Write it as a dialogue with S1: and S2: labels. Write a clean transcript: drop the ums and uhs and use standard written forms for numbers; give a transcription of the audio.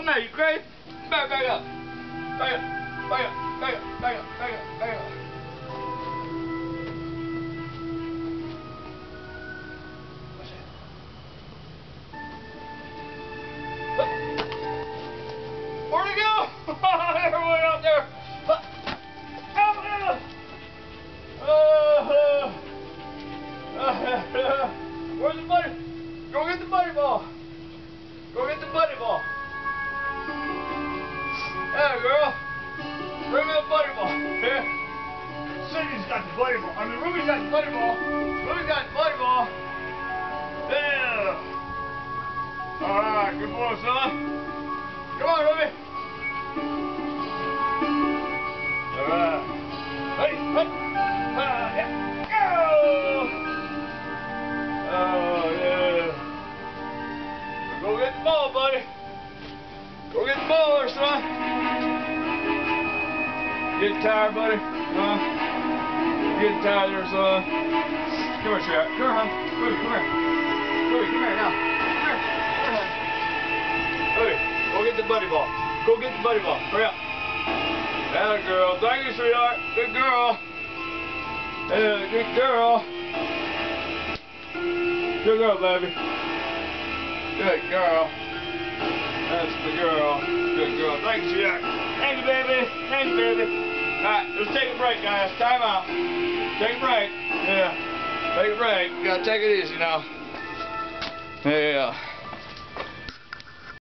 S1: Come here, you crazy? Back up. Back up. Back up. Back up. Back up. Back up. Back up. Where'd he go? Everyone out there. Where's the buddy? Go get the buddy ball. Go get the buddy ball. Yeah, girl. Bring me the buddy ball. Yeah. Cindy's got the buddy ball. I mean, Ruby's got the buddy ball. Ruby's got the buddy ball. Yeah. Alright, good boy, son. Come on, Ruby. Alright. Hey, hey. Yeah. Go! Oh, yeah. Go get the ball, buddy. Go get the ball there, son. Getting tired, buddy? Huh? Getting tired there, son. Come here, Shrek. Come here, huh? Ruby, come here. Ruby, come here now. Come here. Come here, huh? Ruby, go get the buddy ball. Go get the buddy ball. Hurry up. That girl. Thank you, sweetheart. Good girl. Yeah, good girl. Good girl, baby. Good girl. That's the girl. Good girl. Thank you, sweetheart. Thank you, baby. Thank you, baby. Alright, let's take a break, guys. Time out. Take a break. Yeah. Take a break. We gotta take it easy now. Yeah.